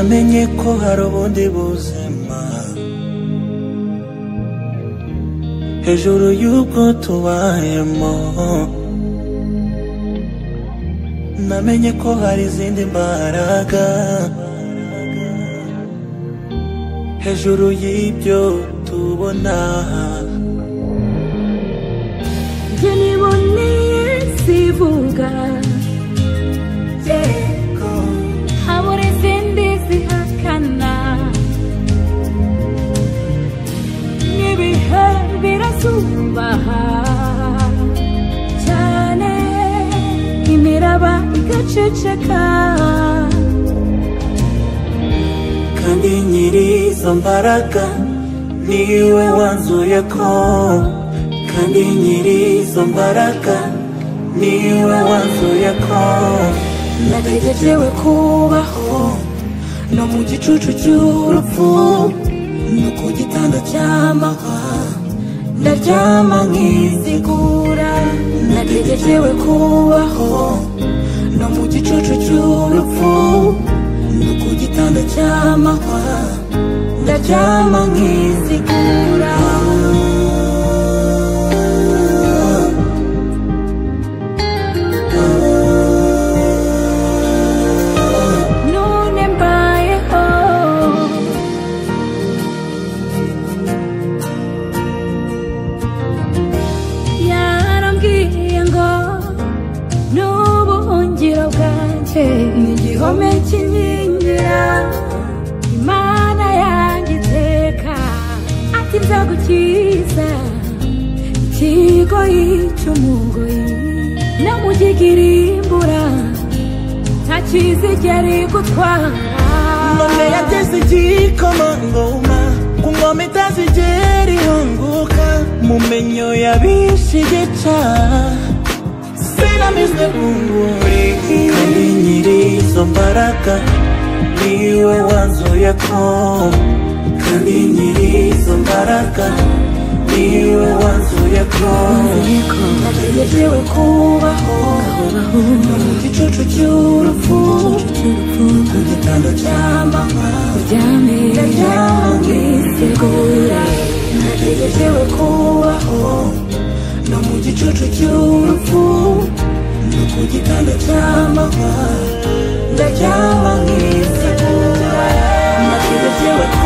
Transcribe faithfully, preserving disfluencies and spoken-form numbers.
namenye ko hari ubundi buzima hejuru y'ubwo tubayemo. Namenye ko hari izindi mbaraga hejuru y'ibyo tubona. Njye niboneye sivuga habura izindi zihakana. N'ibihe birasubaha cyane imiraba igaceceka. Kandi nyiri izo mbaraga niwe wanzuye ko. Kandi nyiri izo mbaraga niwe wanzuye ko. Nategerewe kubaho no mu gicucu cy'urupfu, no ku gitanda cy'amahwa ndaryama nkizigura. Nategerewe kubaho no mu gicucu cy'urupfu, no ku gitanda cy'amahwa ndaryama nkizigura. Igihome kinkingira Imana yanjye iteka, ati nzagukiza ikigoyi cy'umugoyi no mu gikirimbura ntakizigera igutwara. None yageze igikomangoma ku ngoma itazigera ihunguka, mu menyo yabishigica sinamizwe bunguri. Kandi nyiri izo mbaraga niwe wanzuye ko. Kandi nyiri izo mbaraga niwe wanzuye ko. Nategerewe kubaho no mu gicucu cy'urupfu, ku gitanda cy'amahwa ndaryama nkizigura. Nategerewe kubaho no mu gicucu cy'urupfu, no ku gitanda cy'amahwa ndaryama nkizigura. Nategerewe